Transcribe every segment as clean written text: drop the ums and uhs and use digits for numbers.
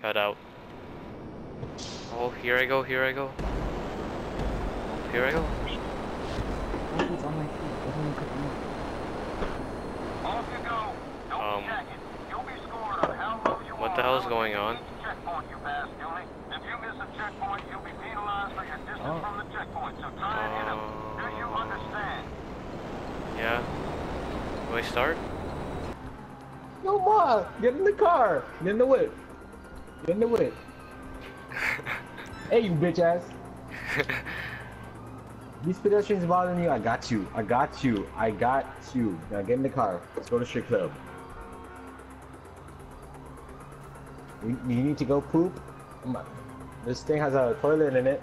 Cut out. Oh, here I go, here I go. Here I go. It's on my feet. Doesn't even cut me. Off you go. Don't check it. You'll be scored on how low you What the hell is going on? Checkpoint you pass, Julie. If you miss a checkpoint, you'll be penalized for your distance from the checkpoint. So try and hit 'em. Do you understand? Yeah. Do I start? No more! Get in the car! Get in the whip! Get in the whip! Hey, you bitch ass! These pedestrians bothering you, I got you. I got you. I got you. Now get in the car. Let's go to strip club. You need to go poop? Come on. This thing has a toilet in it.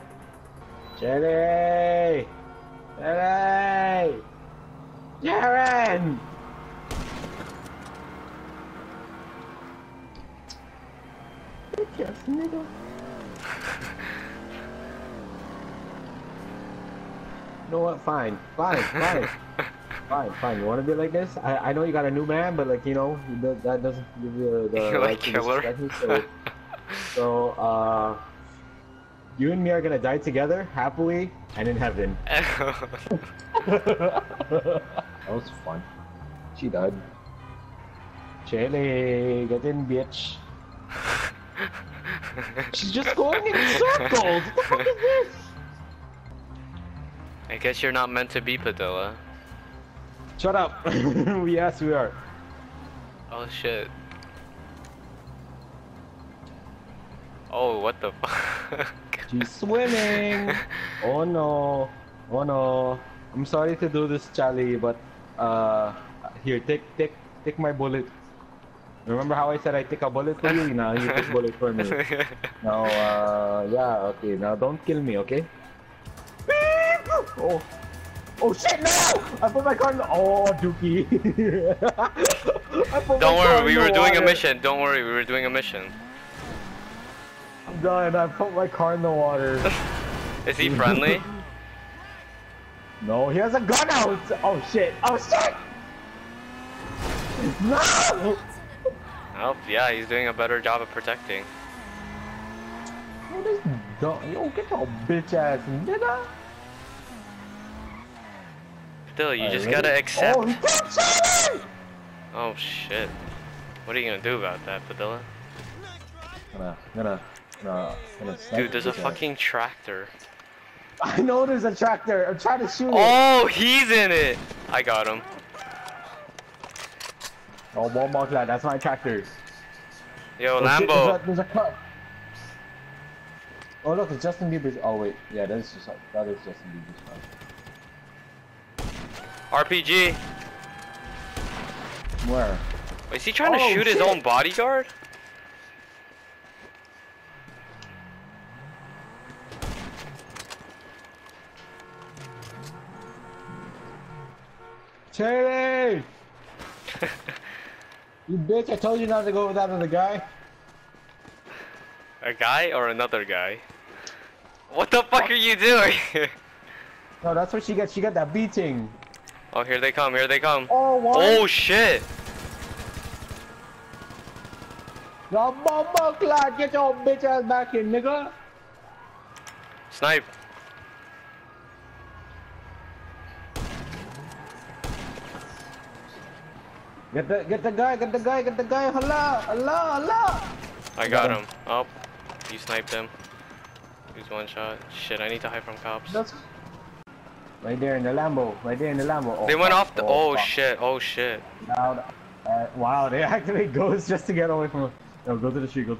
Jenny! Jenny! Jaren! Bitch ass nigga. You know what? Fine. Fine. You want to be like this? I know you got a new man, but like, you know, that doesn't give you the You're right like to killer. disrespect me. So, you and me are gonna die together, happily, and in heaven. That was fun. She died. Chile, get in, bitch. She's just going in circles. What the fuck is this? I guess you're not meant to be Padilla. Shut up. Yes, we are. Oh shit. Oh, what the fuck? She's swimming. Oh no. Oh no. I'm sorry to do this, Charlie, but here, take my bullet. Remember how I said I take a bullet for you? Now you take a bullet for me. Now, yeah, okay. Now don't kill me, okay? Oh. Oh shit, no! I put my car in the... Oh, Dookie. Don't worry, we were doing a mission. Don't worry, we were doing a mission. I'm done. I put my car in the water. Is he friendly? No, he has a gun out! Oh shit! Oh shit! No! Oh, yeah, he's doing a better job of protecting. Yo, this dumb. Yo, get your bitch ass nigga! Still, you just ready? gotta accept. Oh, he kept shooting! Oh shit. What are you gonna do about that, Padilla? Gonna Dude, there's a fucking tractor. I know there's a tractor. I'm trying to shoot it. Oh, he's in it! I got him. Oh, one more lad. That's my tractor. Yo, Oh, shit, Lambo. there's a car. Oh look, it's Justin Bieber's. Oh wait, yeah, that is Justin Bieber's car. RPG. Where? Wait, is he trying to Oh, shoot his shit. own bodyguard? Cherry! You bitch! I told you not to go with that other guy. A guy or another guy? What the fuck are you doing? No, that's what she got. She got that beating. Oh, here they come, here they come. Oh, what? Oh shit! No, bomba clad, get your bitch ass back here, nigga. Snipe. Get the guy, Allah. I got him. Oh, you sniped him. He's one shot. Shit, I need to hide from cops. That's right there in the Lambo. Oh, They went fuck. off the. Oh, Oh fuck. shit, oh shit. Now, wow, they activate ghosts just to get away from him. No, go to the street.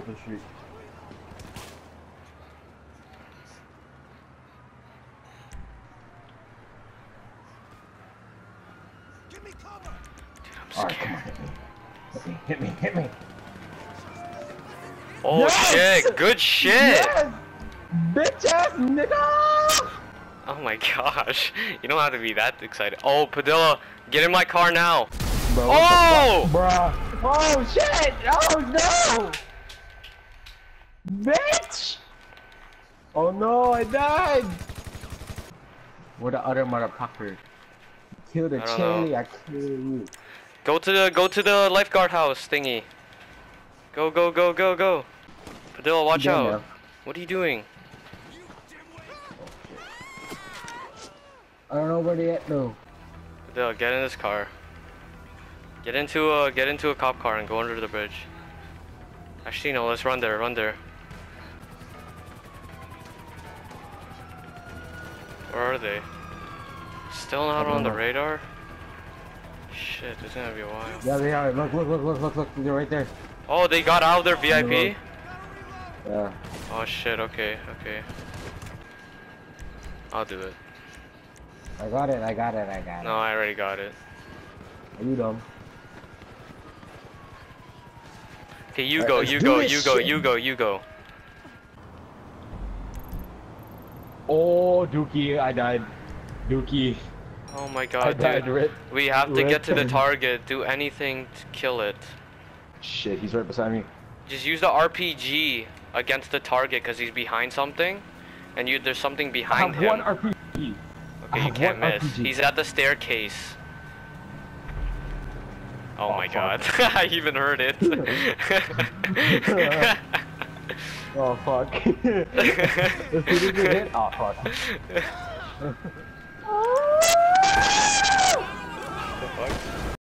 Give me cover. Alright, come on, hit me. Oh Yes! shit, good shit! Yes! Bitch ass nigga! Oh my gosh, you don't have to be that excited. Oh, Padilla, get in my car now! Bro, Oh! Bruh! Oh shit! Oh no! Bitch! Oh no, I died! Where the other motherfucker? Kill the I don't chili, I kill you. Go to the lifeguard house thingy. Go. Padilla, watch Down out. there. What are you doing? I don't know where they at though. Padilla, get in this car. Get into a cop car and go under the bridge. Actually, no. Let's run there. Run there. Where are they? Still not on the radar? Shit, it's gonna be a while. Yeah, they are. Look. They're right there. Oh, they got out of their VIP? Yeah. Oh shit, okay. I'll do it. I got it. No, I already got it. Are you dumb? Okay, you go. Oh, Dookie, I died. Dookie. Oh my I god, died. dude. We have to get to the Rip. target. Do anything to kill it. Shit, he's right beside me. Just use the RPG against the target because he's behind something. And there's something I behind have him. one RPG. Okay, you can't miss. He's at the staircase. Oh my god. I even heard it. Oh fuck. As soon as you hit, oh fuck. The fuck?